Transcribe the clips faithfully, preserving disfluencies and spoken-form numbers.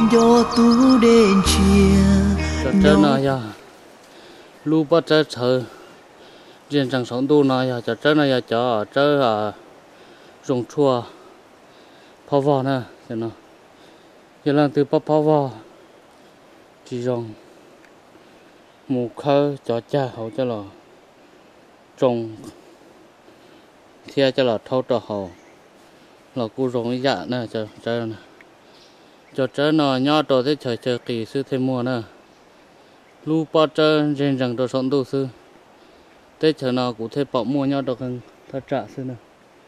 do tu đến chia cho nó ya lu bắt chơi chơi riêng chẳng sống tu nó ya cho chơi nó ya cho chơi à rồng chua phao vò nè cho nó giờ là từ phao phao vò chỉ rồng mù khơi cho cha hậu cho lò trồng thia cho lò thâu trò hậu lò cu rồng dạ nè cho chơi nè cho chơi nó nhỏ trò thế chơi chơi kỳ sư thêm mua nè lu pa chơi trên rằng đồ sống đồ sư tết chờ nào cũng thêm bỏ mua nhau được hơn ta trả sư nè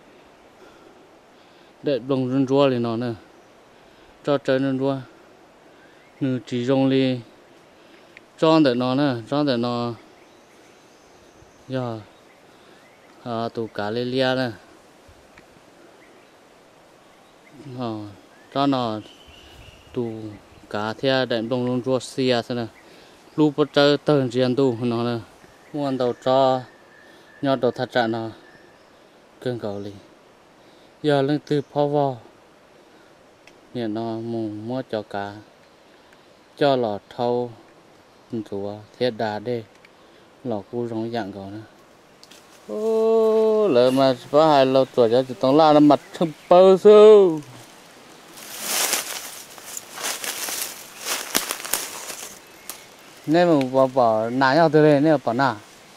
để đồng run rua thì nó nè cho chơi run rua nữ chỉ dùng li cho để nó nè cho để nó giờ à tụ cá lê lia nè ờ cho nó tụ cá theo để đồng run rua xia sư nè lu bắt chơi tờn riêng tu nó nè muốn đầu cho nhau đầu thật trạng nó cơn cầu li giờ lên từ phao vò hiện nó mùng mua cho cá cho lò thâu rùa thiết đá đê lò cu giống dạng cầu nữa ô lỡ mà có hai lò tuổi cho chỉ tông la nó mặt thâm bơ sâu nên mà bỏ bỏ nã nhau từ đây nên bỏ nã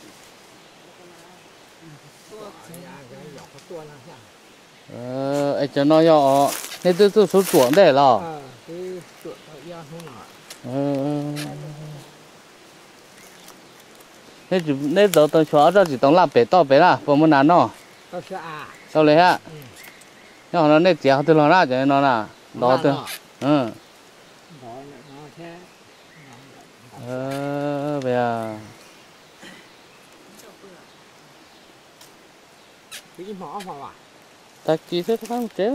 ờ ấy cho nó nhỏ nên tôi tôi số chuẩn để lò nên chỉ nên giờ tôi xóa ra chỉ tông làm bể to bể là bỏ muốn nã nó sau lấy ha nhỏ nó nên chéo từ nó ra cho nó là đó từ ừ ờ bây giờ cái mỏ vào à ta chỉ thích không chế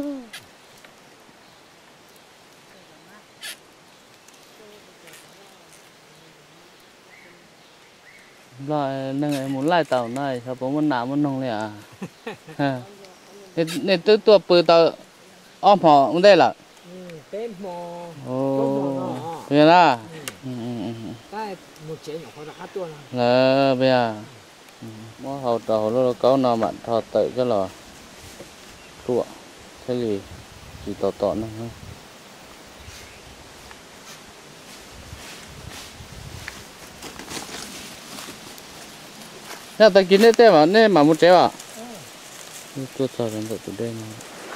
lại nâng muốn lại tàu này sao bố muốn nắm muốn nông này à nên nên tôi tua bự tàu ôm họ không đây là tên mỏ ồ bây giờ là cái một chế nhỏ khó ra tua là bây giờ mua hậu tàu nó có nào bạn thọ tự cái lò tua thế gì chỉ tỏ tỏ nữa nè ta kín đấy mà nè mà một chế à tôi chờ đến tận đây mà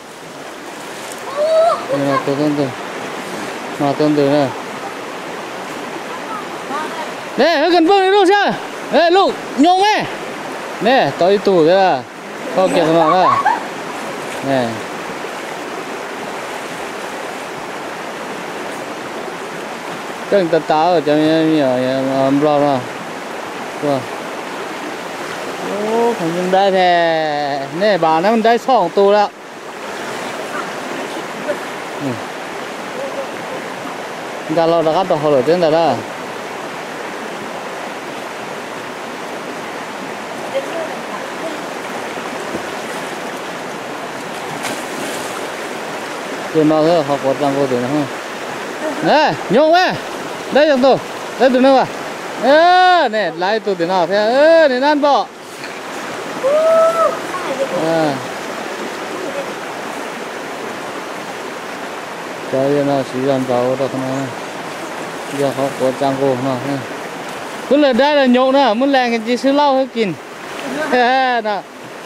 nhưng mà tôi tương tự mà tương tự này nè gần vương đi đâu chưa ê lúc nhung ấy nè tới tủ thế là không kiện nó đây nè cái tao táo ở trong nhiều ấm lo rồi wow ô không dùng đây thế nè bà nó mình đây sòng tủ đó gà lo đã cắt được hồi trên đây đó từ nó thôi học một lần cô từ nó không nè nhung ấy đây trong tôi đây từ đâu à ơ nè lái từ từ nào thế ơ để ăn bọ à chơi nó chỉ làm giàu đó không giờ học một trang cô nó cứ là đây là nhung nữa muốn làm cái gì xíu lau hết kín nè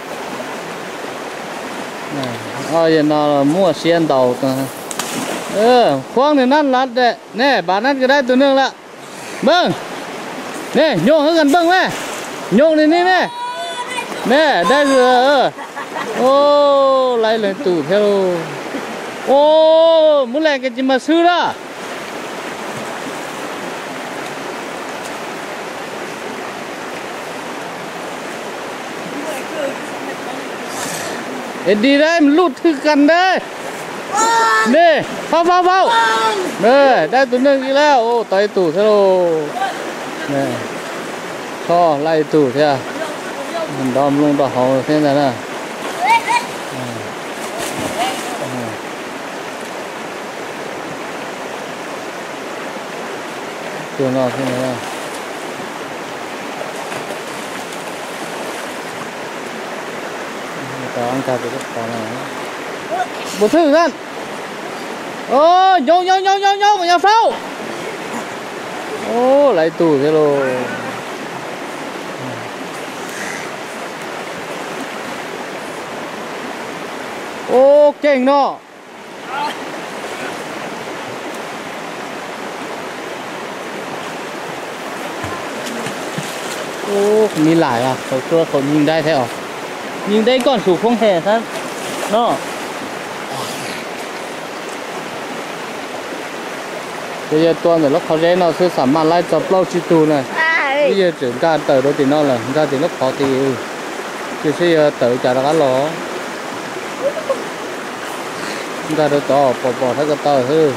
ờ giờ nó mua xiên tàu ờ khoang thì nát lát đấy nè bà nát cái đấy từ nương lạ bưng nè nhung hơi gần bưng nè nhung đi đi nè nè đây rồi ô lại lên tủ theo ô muốn làm cái gì mà sư đó đi đây lút thư cần đây nè phao phao phao nè đây tụi nương đi leo ô tay tủ thế rồi nè cho lại tủ thế à mình đom luôn đỏ hồng thế này nè ตัวน้อยขึ้นมาต่ออังคารไปก็ต่อมาบุตรนั่นโอ้ยงยงยงยงยงอย่าเฝ้าโอ้ไหลตู่เทโลโอ้เก่งเนาะโอ้มีหลายอ่ะเขาเชื่อเขายิงได้แท้หรอยิงได้ก่อนสู่พงแห่ท่านเนาะbây giờ tuần rồi lúc họ rẽ nó sẽ sắm mà lại chọc lâu chi tu này bây giờ trưởng ca tới đó thì nó là ra thì lúc khó thì chỉ sẽ tới trả ra lò ra đó to bỏ bỏ thấy cái to hơn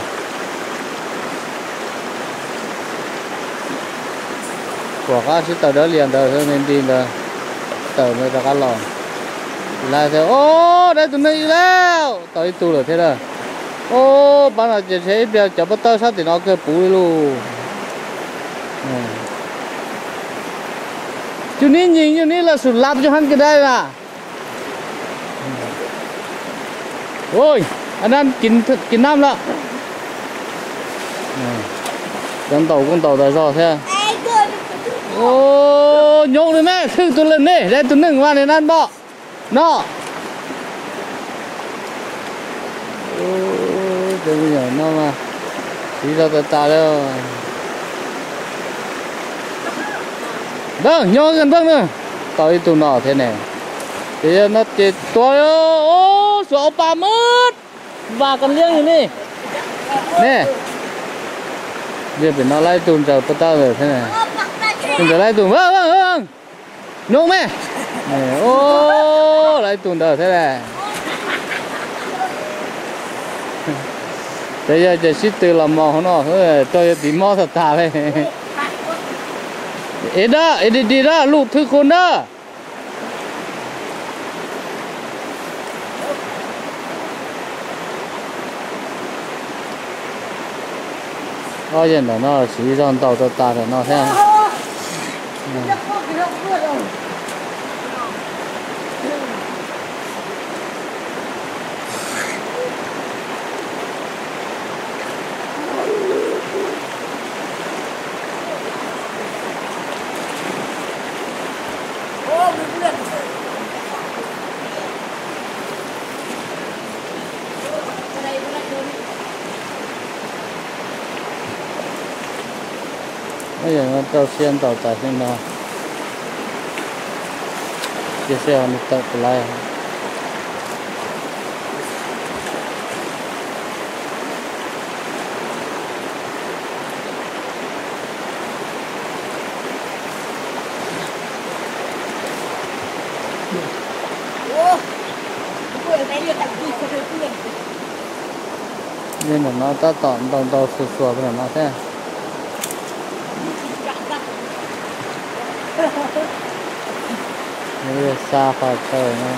của các sẽ tới đó liền đời hơn nên đi là tới mới ra lò lại theo ô đây tụi nó đi leo tới tu rồi thế rồi ô bạn là chỉ thấy bây giờ bắt đầu sao thì nó cứ bù luôn chú nín nhìn chú nín là sụt lạp cho hắn cái đây mà ôi anh ăn kín kín nam lợ con tàu con tàu tại sao thế ô nhông đi mẹ thử tôi lên đi đây tôi nâng qua này ăn bọ nó bây giờ nó mà đi ra từ ta đâu vâng nhô gần vâng nữa tới tụi nó thế này bây giờ nó chỉ tôi ô số ba mất và cần liêng gì nè nè bây giờ nó lấy tụi giờ bắt tao rồi thế này tụi giờ lấy tụi vâng vâng vâng nhô mẹ ô lấy tụi giờ thế này bây giờ chỉ xích từ làm mò nó thôi tôi bị mò thật thà đây ấy đó ấy đi đi đó lụt thứ con đó bây giờ nó chỉ trong tàu tàu ta rồi nó thế bây giờ nó tàu xiên tàu tại trên nó chia sẻ nó tập lại nên là nó ta tỏn tàu tàu sửa sửa cái nó thế bây xa khỏi trời nó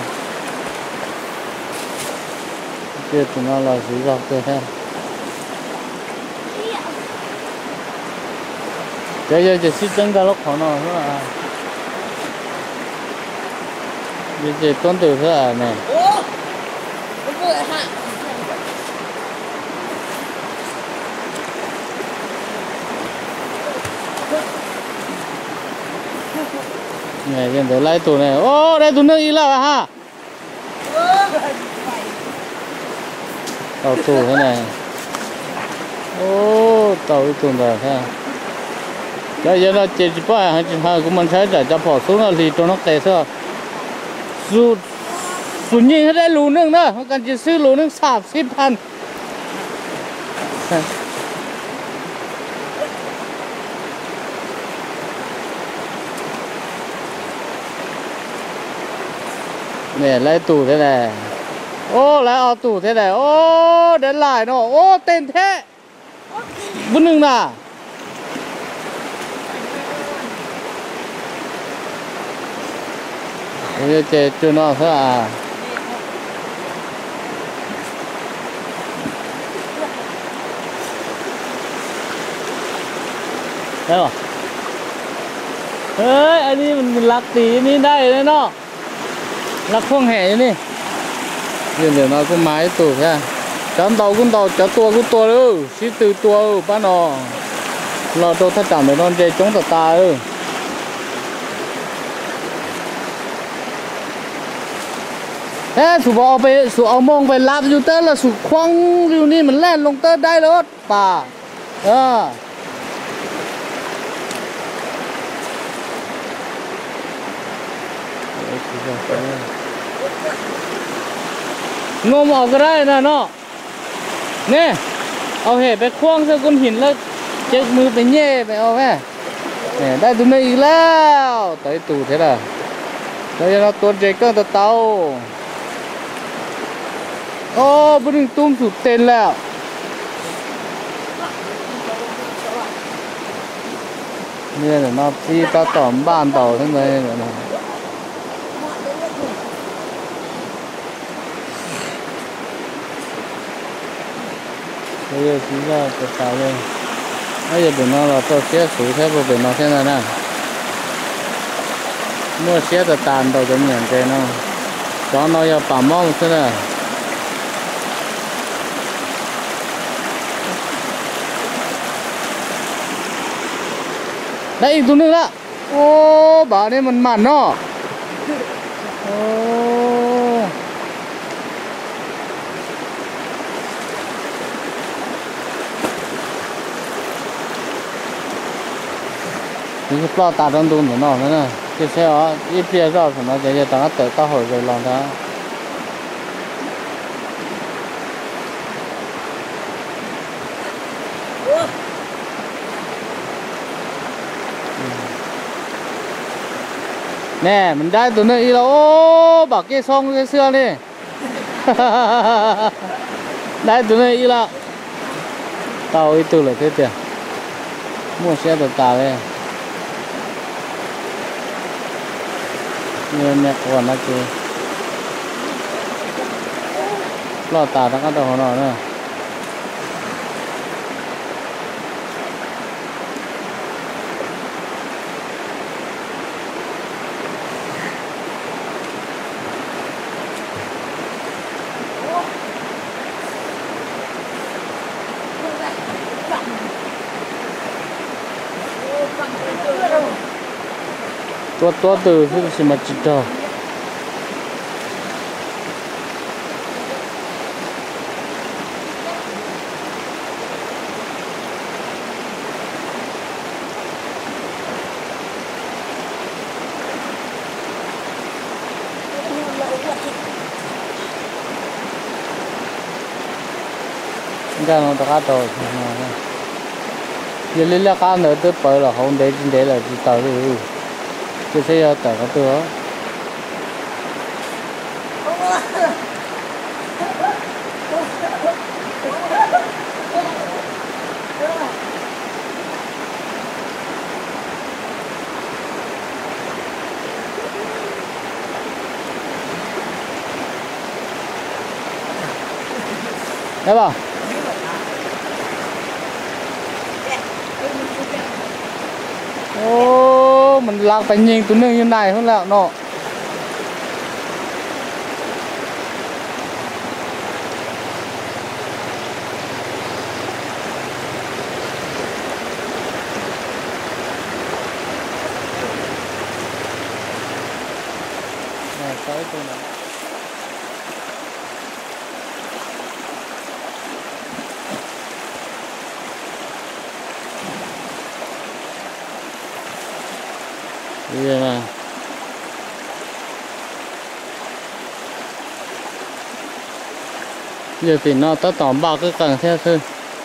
kia tụi nó là dí dọc thôi thế bây giờ chỉ xích chân ra lúc khó nó nữa à bây giờ tuần từ thế à này này hiện tại lấy tụi này ô đây tụi nó đi là ha tàu tù thế này ô tàu đi tụi này ha bây giờ là chỉ phải hai hai của mình thấy để cho bỏ xuống là thì cho nó tệ thôi dù dù nhìn thấy đây lù nước nữa không cần chỉซื้อ lù nước sạp shipพันnè lấy tủ thế này ô lấy ao tủ thế này ô đến lại nó ô tên thế bún nưng nà bây giờ chơi chưa nó thế à ได้ป่ะเฮ้ยอันนี้มันมันลักตีนี่ได้เลยเนาะลักพวงแห่อยู่นี่เดี๋ยวเดี๋ยวnó cũng máy tủ nha chấm tàu cũng tàu chấm tua cũng tua luôn xí từ tua bán nó lò trâu thắt chạm để non dây chống tạt ta ư thế sủ bò về sủ ao mông về làm dù tớ là sủ khoang dù ni mình lên lông tớ đây đó bà à ngô mỏ cái đấy nè nó nèเอาเหไปคว้างเสื้อก้นหินแล้วเจ็บมือไปแย่ไปเอาแม่เนี่ยได้ตัวนี้อีกแล้วต่อยตูดthế là đây làตัวเจ๊ก็ตัวเตาโอ้บุญตุ้มสุดเต็นแล้วเนี่ยเดี๋ยวน้าพี่ก็ต่อมบ้านต่อทั้งเลยเนี่ยนะbây giờ chúng ta tự tạo lên bây giờ tụi nó là tôi sẽ xử thế của tụi nó thế này nè mua xe tự tàn đầu cho nhận cái nó cho nó vào bảo mong thế này đây tụi nước đó ô bảo đây mình mặn nó ô cái plo tạt trong đun của nó nữa nè cái xe đó ít bia rau của nó để cho nó tự tao hồi rồi lòng đó nè mìnhได้tụi nó đi đâu ô bảo kia xong cái xưa điได้tụi nó đi là tao ít từ lại thế tiền mua xe tự tạt đây như mẹ còn nó kì lo tà nó có đầu nó nữa tua tua từ cái gì mà chỉ trò cái nó ta cá rồi giờ lấy lá cá nữa tới bơi là không để để là chỉ tàu rồi cái xe tải có tựa đấy bảo ô mình lạc phải nhìn tụi nương như này không lạc nọ này tới tôi này bây giờ là giờ thì nó tất tóm bao cái càng theo thôi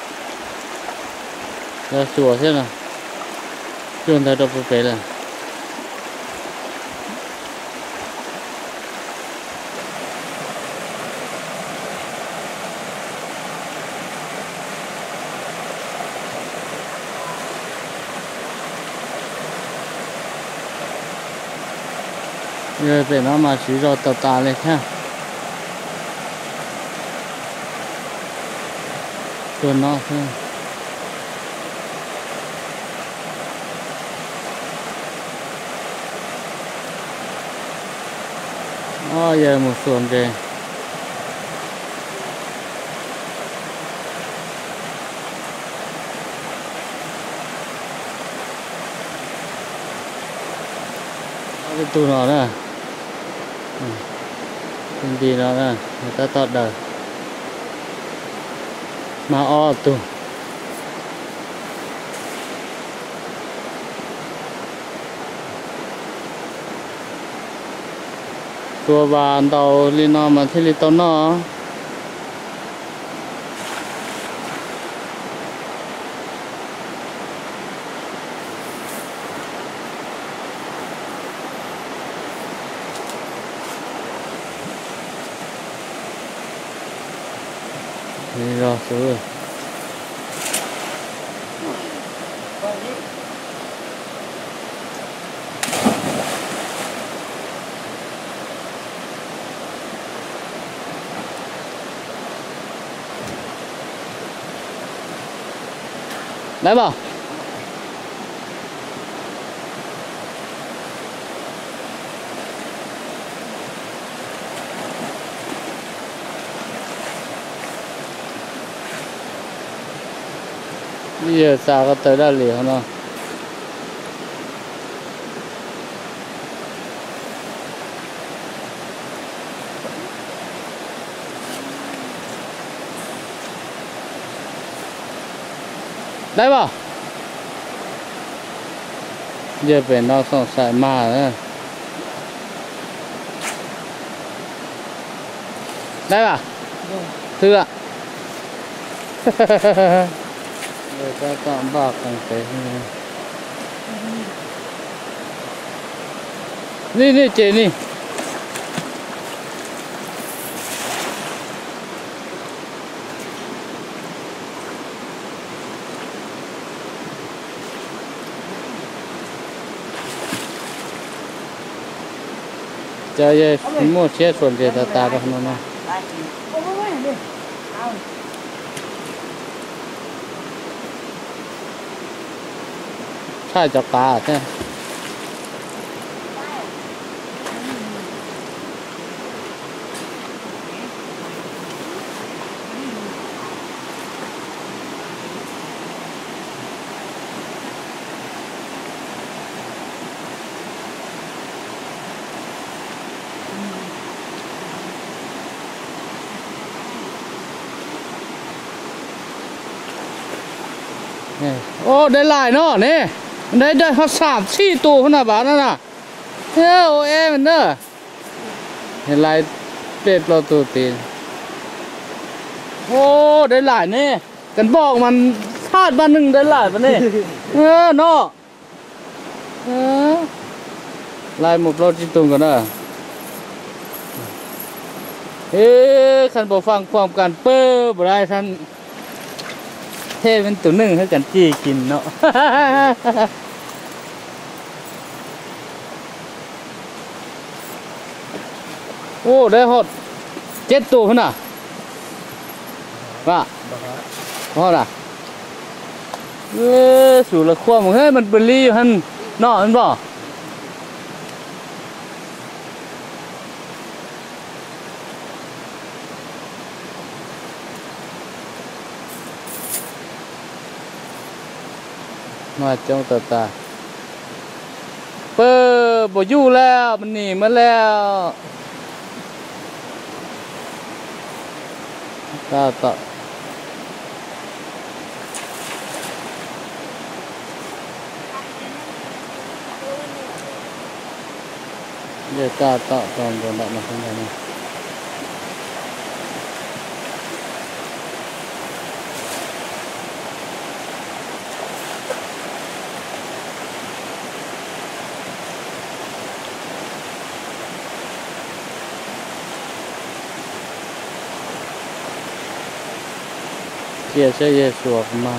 ra sủa thế nào chuồn thấy đâu phải là giờ về nó mà chỉ rồi tàu tà lên ha tuần nó thôi oh giờ một xuồng kìa cái tu nó nè cái gì nó nè người ta tọt đời mà o tu tua vàng tàu li nó mà thì li tàu nó đi rồi xuống rồi đấy bảo bây giờ sao có tới đây liền không? Đấy bảo giờ về nó xong xài mà nữa đấy bảo thưa ạ người ta chọn bạc càng thế đi đi chị đi chơi mua xe xuồng thì ta ta đâu nóใช่จับปลาใช่โอ้ได้หลายเนาะนี่ได้ได้เขาสามสี่ตัวขนาดบ้านนั่นน่ะเฮ้ยโอเอมันเนอะเห็นลายเป็ดเราตัวตีนโอ้ได้หลายนี่กันบอกมันชาติบ้านหนึ่งได้หลายปะนี่เออเนาะเออลายหมกรถจิตุงกันเนอะเฮ้ยขันบอกฟังความกันเปิ้ลบ่ได้ท่านเท่เป็นตัวหนึ่งให้กันจี้กินเนาะโอ้ได้หดเจ็ดตัวขนาดว่าพอละเออสู่ละขั้วมึงเฮ้ยมันเป็นรีอยู่ฮันเนาะมันบ่มาจ้องตาตาเปิดบ่อยู่แล้วมันหนีมาแล้วตาตาเดี๋ยวตาตาตอนโดนแบบมาข้างในนี่เกี่ยวเชื่อเยซูออกมา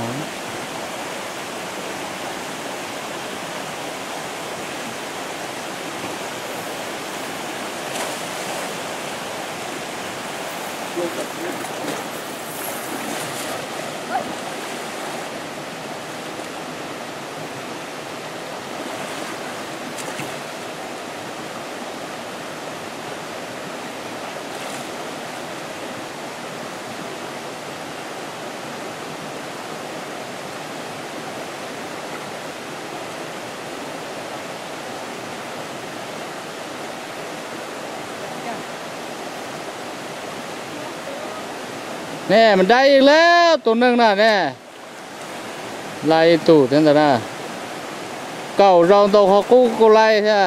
แน่มันได้อีกแล้วตัวนึงน่ะแน่ไล่ตู่ทั้งแต่น่ะเก่าเราตัวเขากู้กูไล่ใช่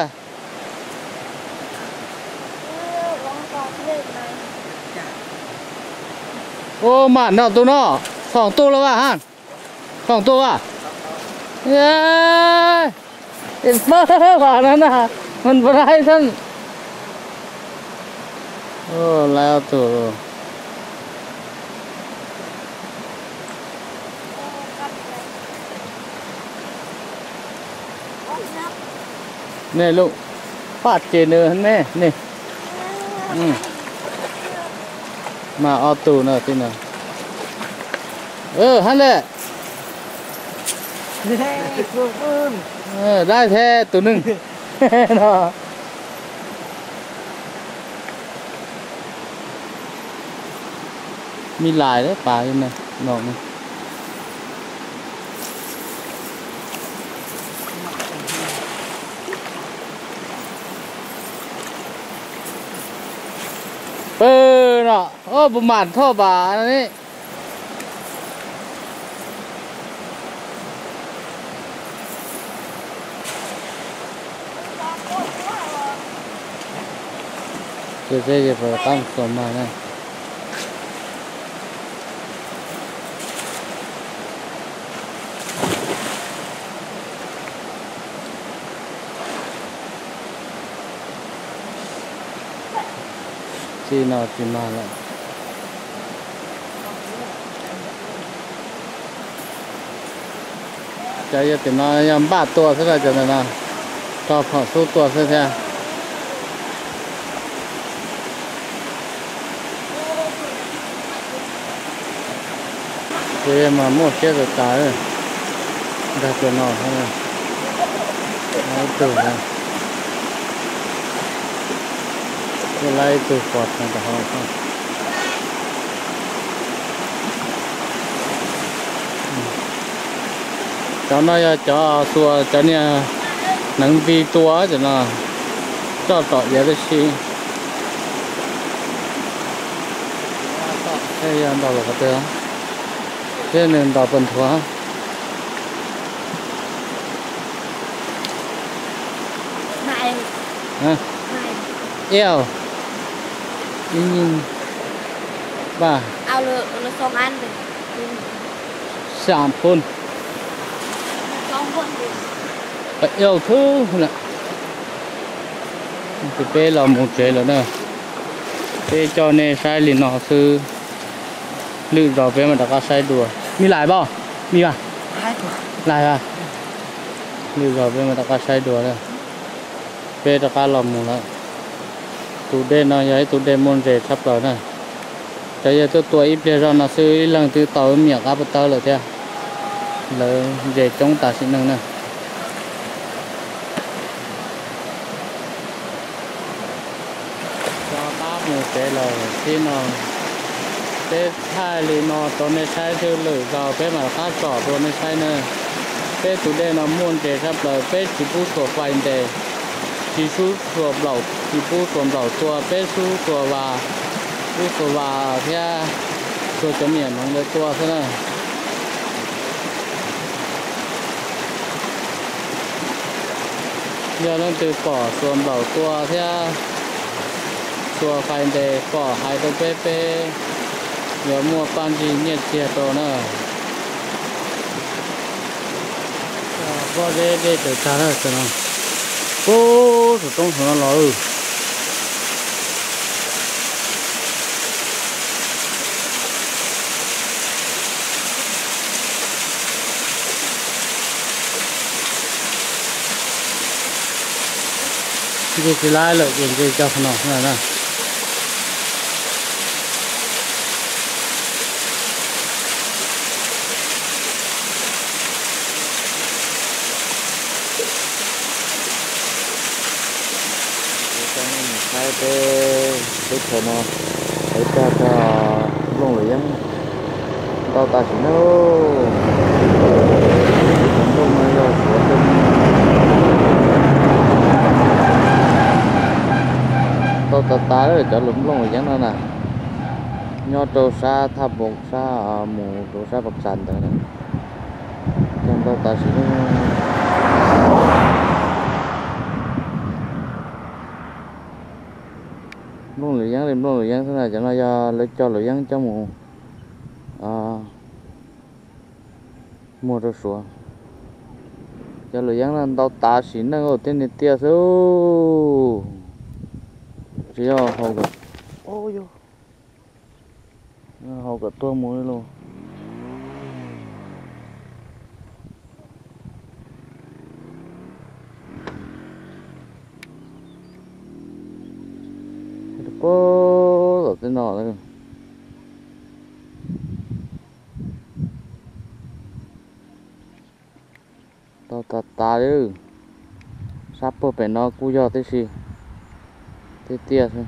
โอ้หมันเนาะตัวเนาะสองตัวแล้วว่ะฮะสองตัวว่ะเย้เอ็นเฟอร์กว่านั้นน่ะมันบ่ได้ท่านโอ้แล้วตัวนี่ลูกปาดเจเนอร์แม่นี่อืมมาเอาตูเนอะที่น่ะเออฮันแหละเออได้แท้ตัวหนึ่งเนาะมีลายเลยปลาอยู่นะนอกนี่เออเนาะโอ้ประมาณท่อบาอันนี้เจ๊เจ๊จะไปตั้งสมมาเนี่ยที่นอนที่มาแล้วใจจะติดนอนยังบ้าตัวซะแล้วจะนะต่อผ่าสู้ตัวซะแท้เจ๊มาหมดเจ๊จะตายเลยได้ตัวนอนให้เอาตัวนะไล่ตัวปอดมันจะหอบเจ้าน้อยจะตัวเจ้าเนี่ยหนังดีตัวจะน่ะเจ้าต่อเยอะเลยสิเฮ้ยยันต่อหรอกเต้อเจ้าหนึ่งต่อเป็นทัวฮะเอวยิงยิงบ้าเอาเลยเลยสองอันเลยสามคนสองคนไปเอวทูน่ะจะเป้เราหมดใจแล้วเนอะเป้จอเนใช้ลินนอซื้อลืมเราเป้มันตะก้าใช้ดัวมีหลายบ่มีป่ะหลายป่ะลืมเราเป้มันตะก้าใช้ดัวเลยเป้ตะก้าเราหมดแล้วตูเด่นน้อยใหญ่ตูเด่นมนเรทับเราเนอะแต่ยังตัวตัวอีเปเราหน้าซื้อหลังตัวเต่าเมียกับเต่าเลยเท่าเลยเด็กจงตาสิหนึ่งเนอะก็ตาหมูเตะเลยที่นอนเตะท้ายลีนอนตัวในใช้เท่าเลยเราเป้มาค่าจอดตัวในใช้เนอะเป้ตูเด่นน้ำมนเรทับเลยเป้จิบุตัวไฟเดย์จีซูตัวเหล่าจีบูตัวเหล่าตัวเป้ซูตัววาบูตัววาเพี้ยตัวจะเหมียนของเลยตัวซะนะเดี๋ยวต้องตือก่อตัวเหล่าตัวเพี้ยตัวไฟเดย์ก่อหายตัวเป๊ะเป๊ะเดี๋ยวมัวปันจีเงียบเชียตัวเนอะก็ได้ได้เดือดชาแล้วซะนะโอ้ถูกต้องของเราที่จะไล่เลยยังจะจับขนมนั่นนะใช้ไปไปเถอะเนาะไปจะจะลงหรือยังตาตาสิโน่ลงมาเราสวนจนตาตาตาเลยจะหลุมลงหรือยังนั่นน่ะ nhớ trâu sa tháp bột sa mù trâu sa bọc sàn đó trong đó ta sẽ luôn lưỡi dán lên luôn lưỡi dán thế này cho nó cho lấy cho lưỡi dán cho mù à, mua rồi xuống cho lưỡi dán là tao ta xỉn đang ở trên tia số chỉ cho hậu cả ôi vô hậu cả tua mù luôn bố ở trên nọ đây tao ta ta chứ sắp bữa phải nó cú giờ thế gì thế tia thôi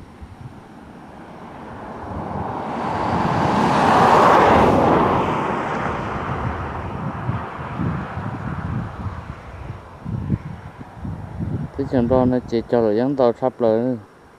thế chẳng đó nó chỉ cho rồi dán tàu sắpเลย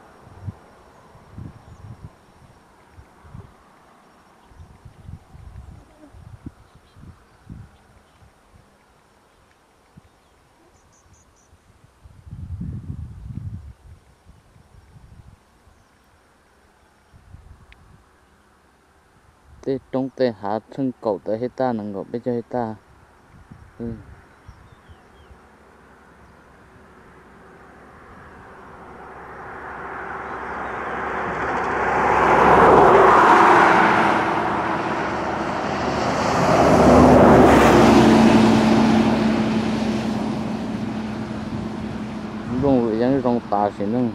tê trong tê hạ thân cậu tới hết ta nằng gọi bây giờ hết ta ừ. Rong rồi dáng rong tà xí nâng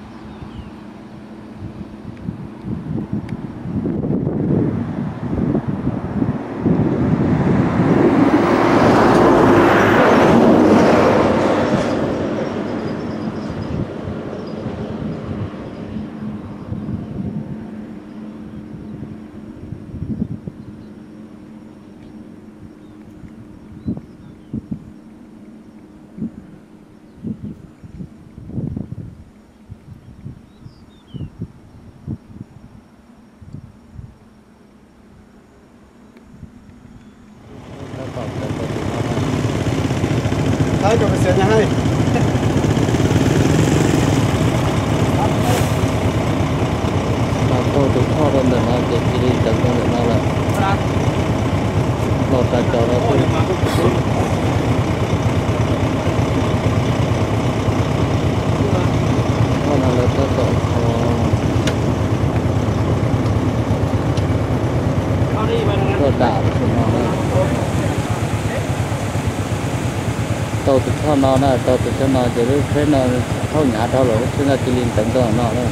Hai cho cái xe nhà hai. Mà tôi được kho lên để nó để chỉ đi tận con để nó là lọt ra cho nó thôi con nào là tôi sợ tôi đảo thì nó tàu từ cho nó nè tàu từ cho nó chỉ biết thế nó không nhả đâu rồi chứ nó chỉ liên tận cho nó thôi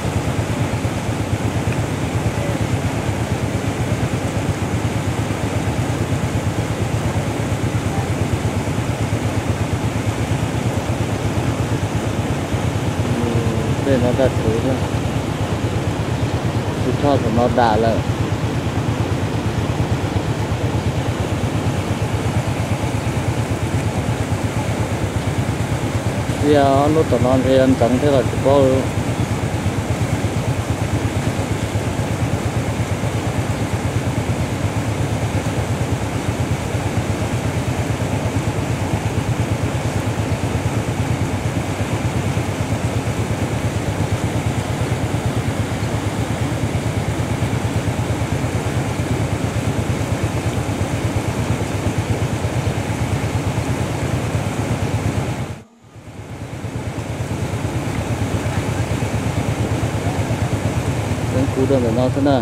để nó đặt thử thôi cứ cho của nó đã lại giờ lúc tụi nó thì anh chẳng thế là chỉ có cú đơn để nó thế nào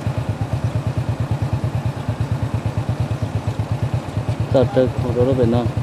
tập chơi khu đó nó về nó